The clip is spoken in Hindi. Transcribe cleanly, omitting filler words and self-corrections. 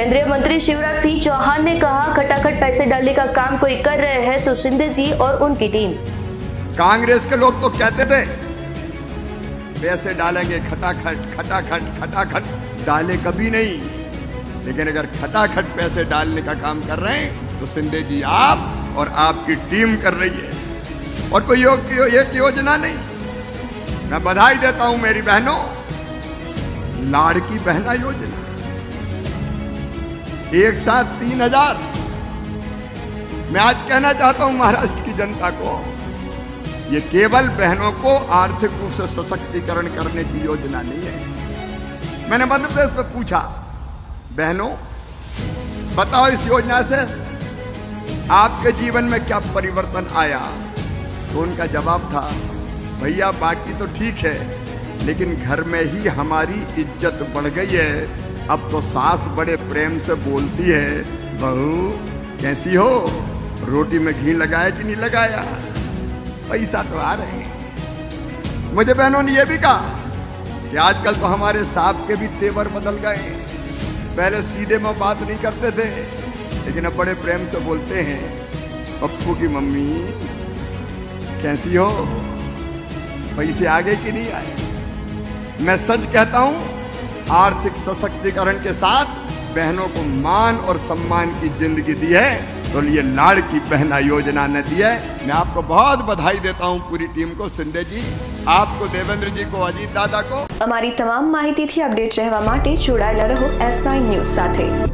केंद्रीय मंत्री शिवराज सिंह चौहान ने कहा, खटाखट पैसे डालने का काम कोई कर रहे हैं तो शिंदे जी और उनकी टीम। कांग्रेस के लोग तो कहते थे पैसे डालेंगे खटाखट खटाखट खटाखट, डाले कभी नहीं। लेकिन अगर खटाखट पैसे डालने का काम कर रहे हैं तो शिंदे जी आप और आपकी टीम कर रही है, और कोई एक योजना नहीं। मैं बधाई देता हूं मेरी बहनों, लाड़की बहना योजना एक साथ 3000। मैं आज कहना चाहता हूं महाराष्ट्र की जनता को, ये केवल बहनों को आर्थिक रूप से सशक्तिकरण करने की योजना नहीं है। मैंने मध्य प्रदेश में पूछा, बहनों बताओ इस योजना से आपके जीवन में क्या परिवर्तन आया? तो उनका जवाब था, भैया बाकी तो ठीक है लेकिन घर में ही हमारी इज्जत बढ़ गई है। अब तो सास बड़े प्रेम से बोलती है, बहू कैसी हो, रोटी में घी लगाया कि नहीं लगाया? पैसा तो आ रहे हैं। मुझे बहनों ने यह भी कहा कि आजकल तो हमारे साहब के भी तेवर बदल गए। पहले सीधे में बात नहीं करते थे लेकिन अब बड़े प्रेम से बोलते हैं, पप्पू की मम्मी कैसी हो, पैसे आगे कि नहीं आए? मैं सच कहता हूं, आर्थिक सशक्तिकरण के साथ बहनों को मान और सम्मान की जिंदगी दी है, तो ये लाड़की बहना योजना ने दी है। मैं आपको बहुत बधाई देता हूं, पूरी टीम को, शिंदे जी आपको, देवेंद्र जी को, अजीत दादा को। અમારી તમામ માહિતીથી અપડેટ રહેવા માટે જોડાયેલા રહો S9 ન્યૂઝ સાથે।